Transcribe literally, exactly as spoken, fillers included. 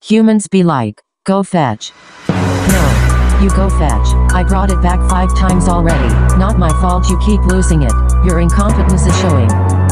Humans be like, go fetch. No. You go fetch. I brought it back five times already. Not my fault you keep losing it. Your incompetence is showing.